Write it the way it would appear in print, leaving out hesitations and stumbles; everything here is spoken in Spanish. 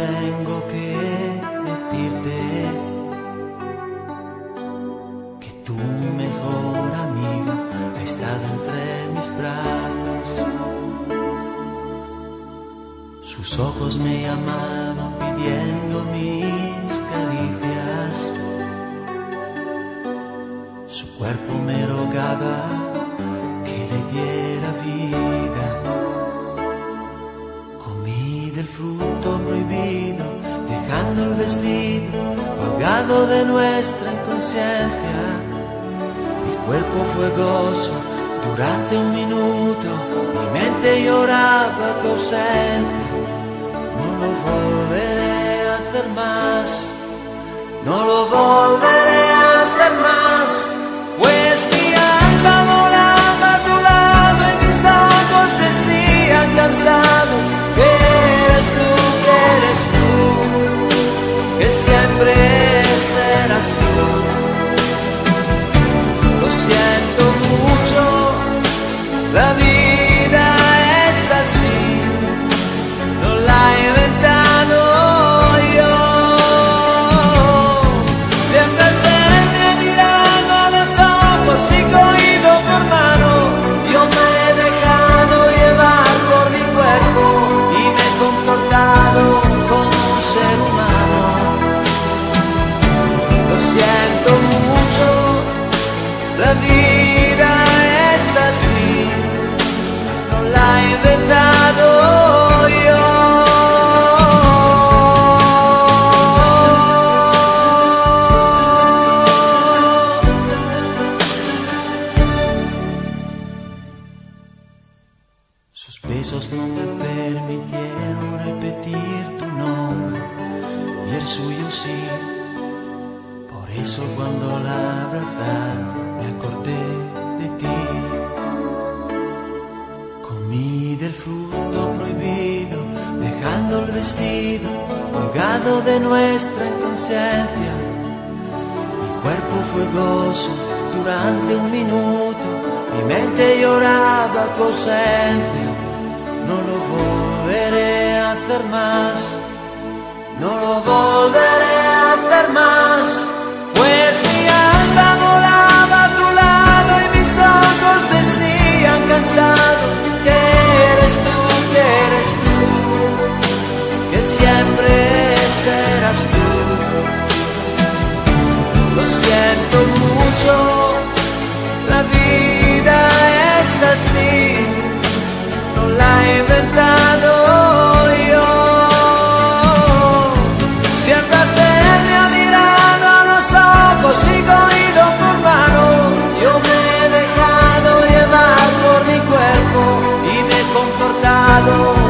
tengo que decirte que tu mejor amigo ha estado entre mis brazos. Sus ojos me llamaban pidiendo mis caricias. Su cuerpo me rogaba que le diera vida. Comí del fruto prohibido, dejando el vestido colgado de nuestra inconsciencia. Mi cuerpo fue gozo durante un minuto, mi mente lloraba tu ausencia. No lo volveré a hacer más, no lo volveré a hacer más, pues mi alma volaba a tu lado y mis ojos decían cansados que eres tú, que siempre serás tú. Lo siento mucho, la vida es así, no la he inventado yo. Siempre te he mirado a los ojos y cogido por mano. Yo me he dejado llevar por mi cuerpo y me he comportado como un ser humano. Lo siento mucho, la vida es así, no la he inventado yo. Sus besos no me permitieron repetir tu nombre y el suyo sí. Por eso cuando la abrazaron me acordé de ti. Comí del fruto prohibido, dejando el vestido colgado de nuestra inconsciencia. Mi cuerpo fue gozo durante un minuto, mi mente lloraba tu ausencia. No lo volveré a hacer más, no lo volveré a hacer más, pues mi alma volaba a tu lado y mis ojos decían cansados que eres tú, que siempre serás tú. Lo siento mucho, la vida es así, no la he inventado yo. Siempre te he mirado a los ojos y cogido por mano. Yo me he dejado llevar por mi cuerpo y me he comportado